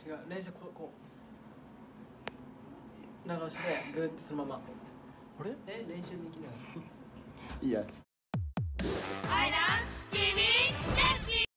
違う、練習こう長押しでグーってそのまま。あれ？練習できない。 いいや。